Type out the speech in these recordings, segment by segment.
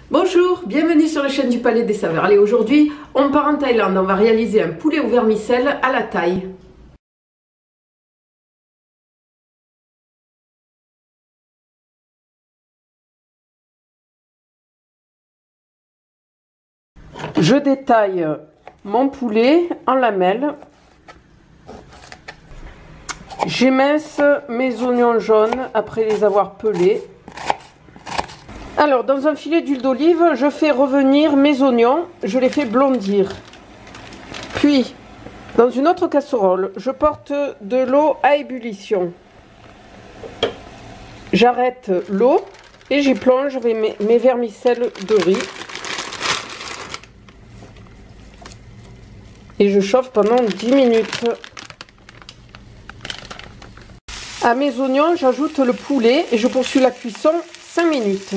Bonjour, bienvenue sur la chaîne du Palais des Saveurs. Allez, aujourd'hui, on part en Thaïlande. On va réaliser un poulet au vermicelle à la Thaï. Je détaille mon poulet en lamelles. J'émince mes oignons jaunes après les avoir pelés. Alors, dans un filet d'huile d'olive, je fais revenir mes oignons, je les fais blondir. Puis, dans une autre casserole, je porte de l'eau à ébullition. J'arrête l'eau et j'y plonge mes vermicelles de riz. Et je chauffe pendant 10 minutes. À mes oignons, j'ajoute le poulet et je poursuis la cuisson 5 minutes.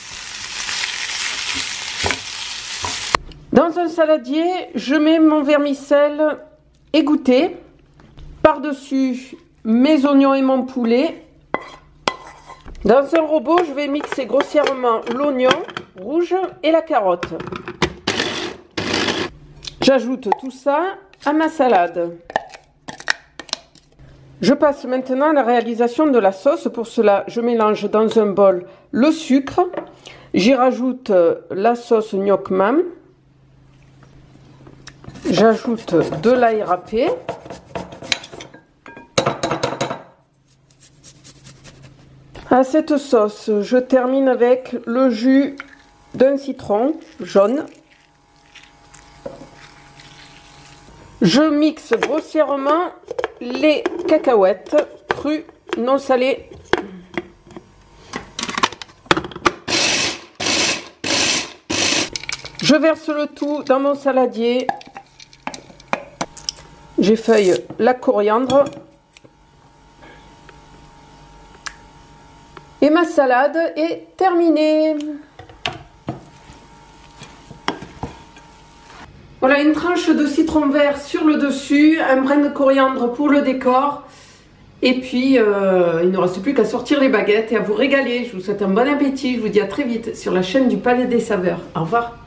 Dans un saladier, je mets mon vermicelle égoutté. Par-dessus, mes oignons et mon poulet. Dans un robot, je vais mixer grossièrement l'oignon rouge et la carotte. J'ajoute tout ça à ma salade. Je passe maintenant à la réalisation de la sauce. Pour cela, je mélange dans un bol le sucre. J'y rajoute la sauce Ngoc Mam. J'ajoute de l'ail râpé. À cette sauce, je termine avec le jus d'un citron jaune. Je mixe grossièrement les cacahuètes crues non salées. Je verse le tout dans mon saladier. J'effeuille la coriandre. Et ma salade est terminée. Voilà, une tranche de citron vert sur le dessus, un brin de coriandre pour le décor. Et puis, il ne reste plus qu'à sortir les baguettes et à vous régaler. Je vous souhaite un bon appétit. Je vous dis à très vite sur la chaîne du Palais des Saveurs. Au revoir.